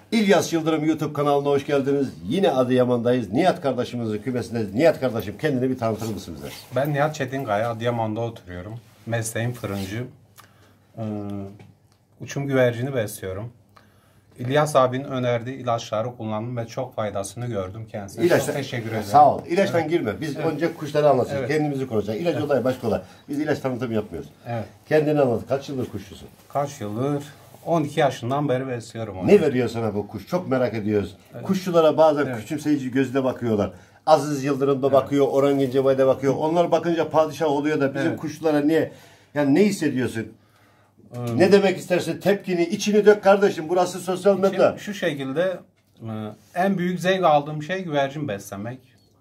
İlyas Yıldırım YouTube kanalına hoş geldiniz. Yine Adıyaman'dayız. Nihat kardeşimizin kümesindeyiz. Nihat kardeşim, kendini bir tanıtır mısın bize? Ben Nihat Çetinkaya, Adıyaman'da oturuyorum. Mesleğim fırıncı. Uçum güvercini besliyorum. İlyas abinin önerdiği ilaçları kullandım ve çok faydasını gördüm kendisine. Çok teşekkür ederim. Sağ ol. İlaçtan girme. Biz önce kuşları anlatacağız. Kendimizi konuşacağız. İlaç olay başka olay. Biz ilaç tanıtımı yapmıyoruz. Evet. Kendini anlat. Kaç yıldır kuşçusun? Kaç yıldır? 12 yaşından beri besliyorum onu. Ne veriyor sana bu kuş? Çok merak ediyoruz. Kuşçulara bazen küçümseyici gözle bakıyorlar. Aziz Yıldırım da bakıyor, Orhan Gencebay da bakıyor. Onlar bakınca padişah oluyor da bizim kuşçulara niye? Yani ne hissediyorsun? Ne demek istersin? Tepkini, içini dök kardeşim. Burası sosyal medya. Şu şekilde en büyük zevk aldığım şey güvercin beslemek.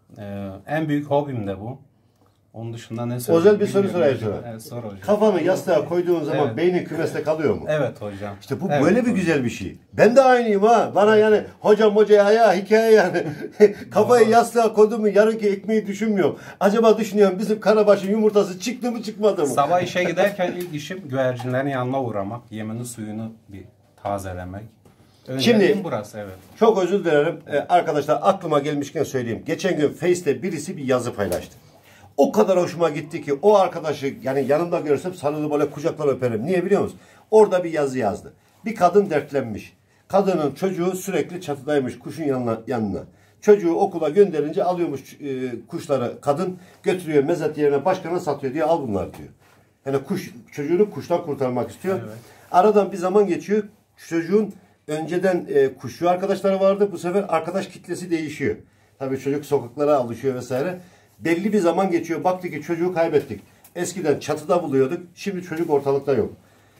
En büyük hobim de bu. Onun dışında ne söyleyeyim? Özel bir soru sorayım sana. Evet, sor hocam. Kafanı yastığa koyduğun zaman beynin kümeste kalıyor mu? Evet hocam. İşte bu böyle bir güzel bir şey. Ben de aynıyım ha. Bana yani hocam ya hikaye yani. Kafayı yastığa koydum mu yarınki ekmeği düşünmüyorum. Acaba düşünüyorum bizim karabaşın yumurtası çıktı mı çıkmadı mı? Sabah işe giderken ilk işim güvercinlerin yanına uğramak. Yemini suyunu bir tazelemek. Şimdi burası çok özür dilerim. Arkadaşlar aklıma gelmişken söyleyeyim. Geçen gün Face'te birisi bir yazı paylaştı. O kadar hoşuma gitti ki o arkadaşı yani yanımda görsem sarılı böyle kucaklar öperim. Niye biliyor musun? Orada bir yazı yazdı. Bir kadın dertlenmiş. Kadının çocuğu sürekli çatıdaymış kuşun yanına. Çocuğu okula gönderince alıyormuş kuşları kadın götürüyor mezat yerine başkana satıyor diye al bunlar diyor. Yani çocuğunu kuştan kurtarmak istiyor. Evet. Aradan bir zaman geçiyor. Çocuğun önceden kuşçu arkadaşları vardı. Bu sefer arkadaş kitlesi değişiyor. Tabii çocuk sokaklara alışıyor vesaire. Belli bir zaman geçiyor. Baktık ki çocuğu kaybettik. Eskiden çatıda buluyorduk. Şimdi çocuk ortalıkta yok.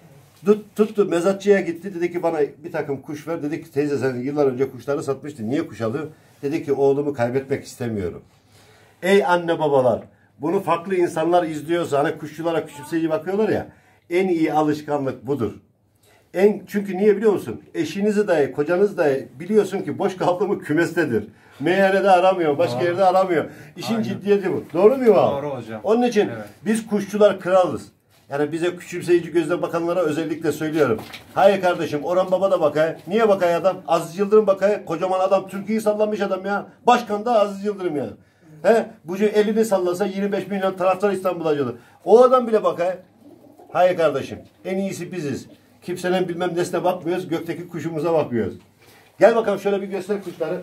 Tuttu mezatçıya gitti. Dedi ki bana bir takım kuş ver. Dedi ki teyze sen yıllar önce kuşları satmıştın. Niye kuş alıyor? Dedi ki oğlumu kaybetmek istemiyorum. Ey anne babalar. Bunu farklı insanlar izliyorsa hani kuşçulara küçümseyici bakıyorlar ya. En iyi alışkanlık budur. Çünkü niye biliyor musun? Eşinizi dahi, kocanızı dahi biliyorsun ki boş kaldı mı kümestedir. Meyhanede aramıyor, başka yerde aramıyor. İşin ciddiyeti bu. Doğru muyum abi? Doğru hocam. Onun için biz kuşçular kralız. Yani bize küçümseyici gözle bakanlara özellikle söylüyorum. Hayır kardeşim, Orhan Baba da bakay. Niye bakay adam? Aziz Yıldırım bakay. Kocaman adam, Türkiye'yi sallamış adam ya. Başkan da Aziz Yıldırım ya. Bu elini sallasa 25 milyon taraftar İstanbul'a gelir. O adam bile bakay. Hayır kardeşim, en iyisi biziz. Kimsenin bilmem nesine bakmıyoruz, gökteki kuşumuza bakıyoruz. Gel bakalım şöyle bir göster kuşları.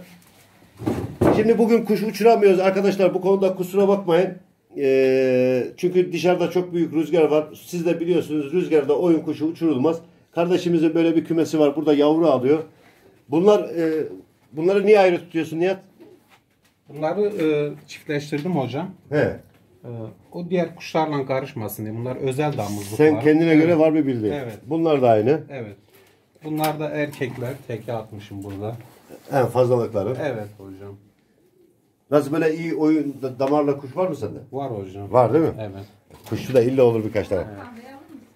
Şimdi bugün kuş uçuramıyoruz arkadaşlar, bu konuda kusura bakmayın. Çünkü dışarıda çok büyük rüzgar var. Siz de biliyorsunuz rüzgarda oyun kuşu uçurulmaz. Kardeşimizin böyle bir kümesi var, burada yavru alıyor. Bunları niye ayrı tutuyorsun Nihat? Bunları çiftleştirdim hocam. He. O diğer kuşlarla karışmasın diye. Bunlar özel damızlıklar. Sen kendine göre var bir bildiğin. Evet. Bunlar da aynı. Evet. Bunlar da erkekler. Teke atmışım burada. En fazlalıkları. Evet hocam. Nasıl böyle iyi oyun damarla kuş var mı sende? Var hocam. Var değil mi? Evet. Kuşçu da illa olur birkaç tane. Evet.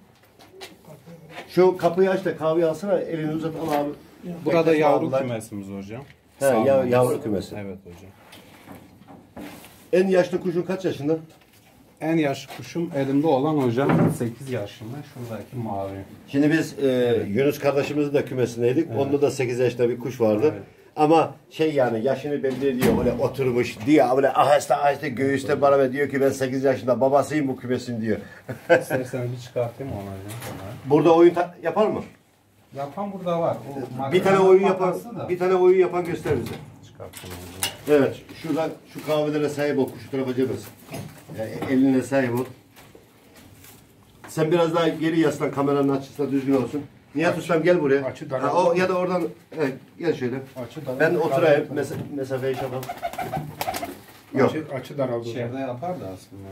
Şu kapıyı aç da kahve alsana, elini uzat al abi. Burada yavru kümesimiz hocam. Yavru kümesi. Evet hocam. En yaşlı kuşun kaç yaşında? En yaşlı kuşum elimde olan hocam 8 yaşında. Şuradaki mavi. Şimdi biz Yunus kardeşimizin de kümesindeydik. Evet. Onda da 8 yaşında bir kuş vardı. Evet. Ama yani yaşını belli ediyor, öyle oturmuş diyor, böyle aheste göğüste bana ve diyor ki ben 8 yaşında babasıyım bu kümesin diyor. İstersen bir çıkartayım onu hocam. Burada oyun yapar mı? Yapan burada var. Bir tane oyun yapan göster bize. Çıkartayım hocam. Evet, şu kahvelere sahip ol, kuşu tarafa cebez. Eline sahip ol. Sen biraz daha geri yaslan, kameranın açısına düzgün olsun. Nihat Ustam gel buraya. Ya da oradan gel şöyle. Ben oturayım, mesafeyi şey yapalım. Yok. Açı daraldı. İçeride yapar da aslında.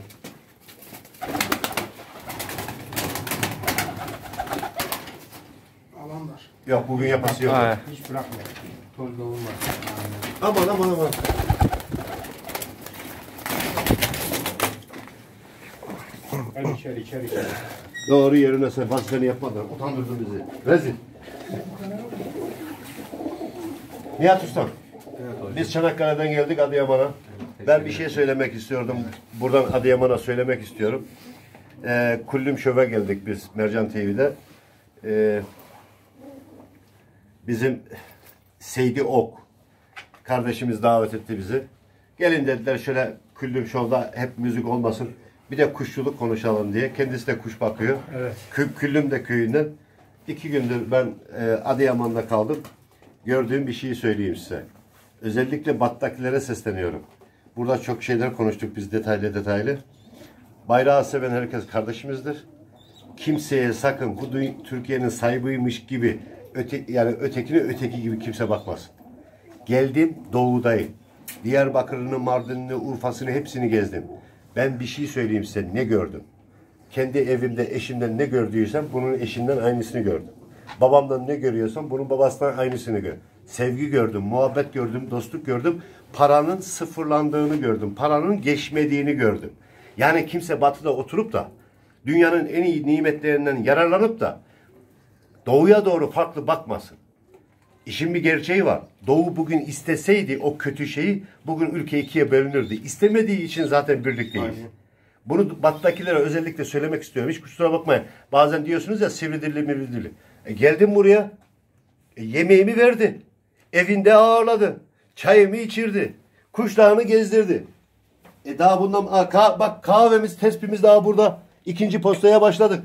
Alan var. Yok, bugün yapası yok. Hiç bırakmıyor. Tozda olmaz. Aman. Hadi içeri. Doğru yerine sen vazifeni yapmadın. Utandırdın bizi. Rezil. Nihat Ustam. Evet, biz Çanakkale'den geldik Adıyaman'a. Ben bir şey söylemek istiyordum. Buradan Adıyaman'a söylemek istiyorum. Kullüm Şov'a geldik biz Mercan TV'de. Bizim Seydi Ok kardeşimiz davet etti bizi. Gelin dediler şöyle Küllüm Show'da hep müzik olmasın. Bir de kuşçuluk konuşalım diye. Kendisi de kuş bakıyor. Evet. Küllüm de köyünden. 2 gündür ben Adıyaman'da kaldım. Gördüğüm bir şeyi söyleyeyim size. Özellikle Bat'takilere sesleniyorum. Burada çok şeyler konuştuk biz detaylı. Bayrağı seven herkes kardeşimizdir. Kimseye sakın bu Türkiye'nin sahibiymiş gibi yani ötekini öteki gibi kimse bakmasın. Geldim doğudayım. Diyarbakır'ını, Mardin'ini, Urfa'sını hepsini gezdim. Ben bir şey söyleyeyim size ne gördüm. Kendi evimde eşimden ne gördüysem bunun eşinden aynısını gördüm. Babamdan ne görüyorsam bunun babasından aynısını gördüm. Sevgi gördüm, muhabbet gördüm, dostluk gördüm. Paranın sıfırlandığını gördüm. Paranın geçmediğini gördüm. Yani kimse batıda oturup da dünyanın en iyi nimetlerinden yararlanıp da doğuya doğru farklı bakmasın. İşin bir gerçeği var. Doğu bugün isteseydi o kötü şeyi bugün ülke ikiye bölünürdü. İstemediği için zaten birlikteyiz. Aynen. Bunu Batı'dakilere özellikle söylemek istiyorum. Hiç kusura bakmayın. Bazen diyorsunuz ya sivri dilli mivri dilli. Geldim buraya. Yemeğimi verdi. Evinde ağırladı. Çayımı içirdi. Kuşlarını gezdirdi. Daha bundan bak kahvemiz, tespimiz daha burada. 2. postaya başladık.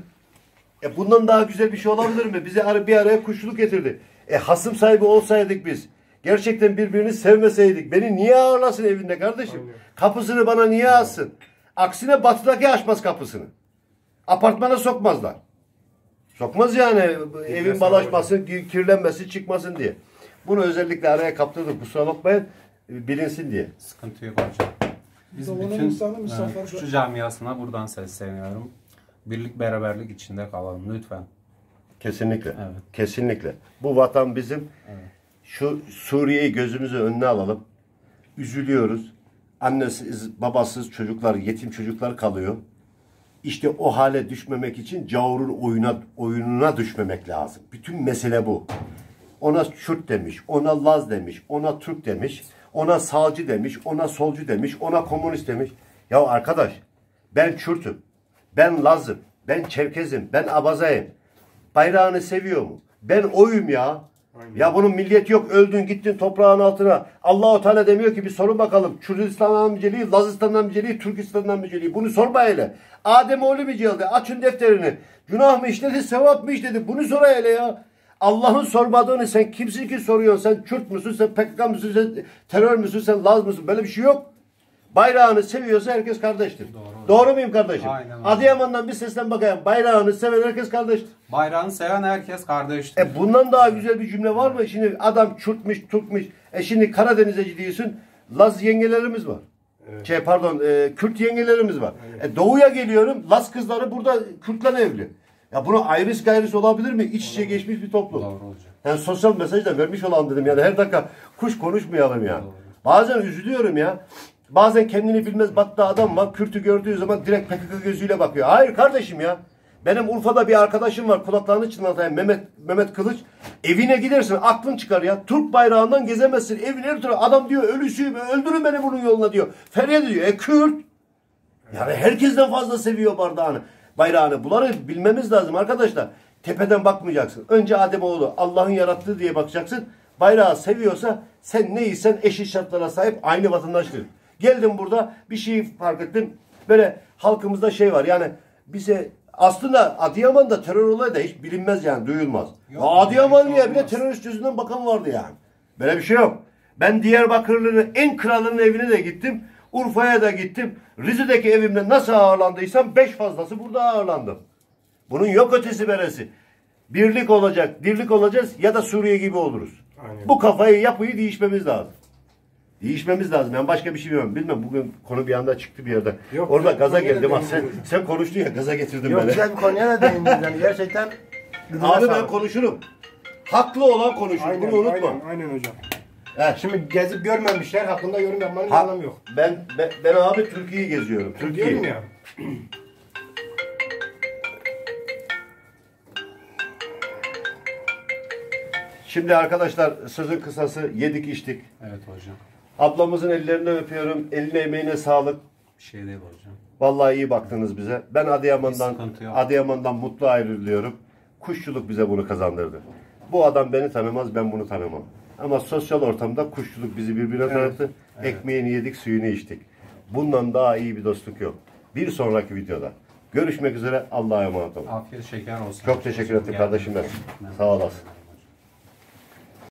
Bundan daha güzel bir şey olabilir mi? Bize bir araya kuşluluk getirdi. Hasım sahibi olsaydık biz. Gerçekten birbirini sevmeseydik. Beni niye ağırlasın evinde kardeşim? Aynen. Kapısını bana niye açsın? Aksine batıdaki açmaz kapısını. Apartmana sokmazlar. Sokmaz yani. Evin balaşmasın, kirlenmesin, çıkmasın diye. Bunu özellikle araya kaptırdık. Kusura bakmayın. Bilinsin diye. Sıkıntı yok hocam. Biz bütün kuşçu camiasına buradan sesleniyorum. Birlik beraberlik içinde kalalım lütfen. Kesinlikle. Evet. Kesinlikle. Bu vatan bizim. Evet. Şu Suriye'yi gözümüzün önüne alalım. Üzülüyoruz. Annesiz, babasız çocuklar, yetim çocuklar kalıyor. İşte o hale düşmemek için Cavur'un oyununa düşmemek lazım. Bütün mesele bu. Ona Kürt demiş, ona Laz demiş, ona Türk demiş, ona sağcı demiş, ona solcu demiş, ona komünist demiş. Ya arkadaş, ben Kürt'üm, ben Laz'ım, ben Çerkez'im, ben Abazayım. Bayrağını seviyor mu? Ben oyum ya. Aynen. Ya bunun milliyeti yok. Öldün gittin toprağın altına. Allah-u Teala demiyor ki bir sorun bakalım. Kürdistan'dan mı celiği, Lazistan'dan mı celiği, Türkistan'dan mı celiği? Bunu sorma hele. Ademoğlu mu celdi? Açın defterini. Günah mı işledi, sevap mı işledi? Bunu sor hele ya. Allah'ın sormadığını sen kimsin ki soruyorsun? Sen Kürt müsün, sen PKK mısın, sen terör müsün, sen Laz mısın? Böyle bir şey yok. Bayrağını seviyorsa herkes kardeştir. Doğru muyum kardeşim? Aynen. Adıyaman'dan bir sesten bakayım. Bayrağını seven herkes kardeştir. Bayrağını seven herkes kardeştir. Bundan daha güzel bir cümle var mı? Şimdi adam Kürtmüş, Türkmüş. Şimdi Karadeniz'e gidiyorsun. Laz yengelerimiz var. Evet. Kürt yengelerimiz var. Evet. Doğuya geliyorum. Laz kızları burada Kürtler evli. Ya bunu ayrıs gayrıs olabilir mi? İç içe geçmiş bir toplum. Doğru hocam. Yani sosyal mesaj da vermiş olalım dedim. Yani her dakika kuş konuşmayalım ya. Doğru. Bazen üzülüyorum ya. Bazen kendini bilmez battı adam var. Kürt'ü gördüğü zaman direkt PKK gözüyle bakıyor. Hayır kardeşim ya. Benim Urfa'da bir arkadaşım var. Kulaklarını çınlatayım. Mehmet Kılıç. Evine gidersin. Aklın çıkar ya. Türk bayrağından gezemezsin. Evine her türlü. Adam diyor ölüsüyüm. Öldürün beni bunun yoluna diyor. Feryat ediyor. Kürt. Yani herkesten fazla seviyor bayrağını. Bunları bilmemiz lazım arkadaşlar. Tepeden bakmayacaksın. Önce Ademoğlu Allah'ın yarattığı diye bakacaksın. Bayrağı seviyorsa sen neysen eşit şartlara sahip aynı vatandaştır. Geldim burada bir şey fark ettim. Böyle halkımızda şey var yani bize aslında Adıyaman'da terör olayı da hiç bilinmez yani duyulmaz. Adıyamanlı'ya bile terörist yüzünden bakan vardı yani. Böyle bir şey yok. Ben Diyarbakırlı'nın en kralının evine de gittim. Urfa'ya da gittim. Rize'deki evimde nasıl ağırlandıysam 5 fazlası burada ağırlandım. Bunun yok ötesi beresi. Birlik olacak, dirlik olacağız ya da Suriye gibi oluruz. Aynen. Bu kafayı yapıyı değişmemiz lazım. Değişmemiz lazım. Ben başka bir şey bilmiyorum. Bilmem bugün konu bir anda çıktı bir yerden. Yok, orada gaza geldim. Sen konuştun ya gaza getirdin yok, beni. Yok güzel bir konuya da değindiniz. Yani gerçekten. Abi ben konuşurum. Haklı olan konuşur. Aynen, bunu unutma. Aynen hocam. Evet. Şimdi gezip görmemişler hakkında yorum yapmanın anlamı yok. Ben abi Türkiye'yi geziyorum. Türkiye. Ya. Şimdi arkadaşlar sözün kısası yedik içtik. Evet hocam. Ablamızın ellerinden öpüyorum. Eline emeğine sağlık. Bir şey değil hocam. Vallahi iyi baktınız bize. Ben Adıyaman'dan mutlu ayrılıyorum. Kuşçuluk bize bunu kazandırdı. Bu adam beni tanımaz, ben bunu tanımam. Ama sosyal ortamda kuşçuluk bizi birbirine tanıttı. Ekmeğini yedik, suyunu içtik. Bundan daha iyi bir dostluk yok. Bir sonraki videoda. Görüşmek üzere. Allah'a emanet olun. Afiyet şeker olsun. Çok teşekkür ederim kardeşim benim. Sağ olasın.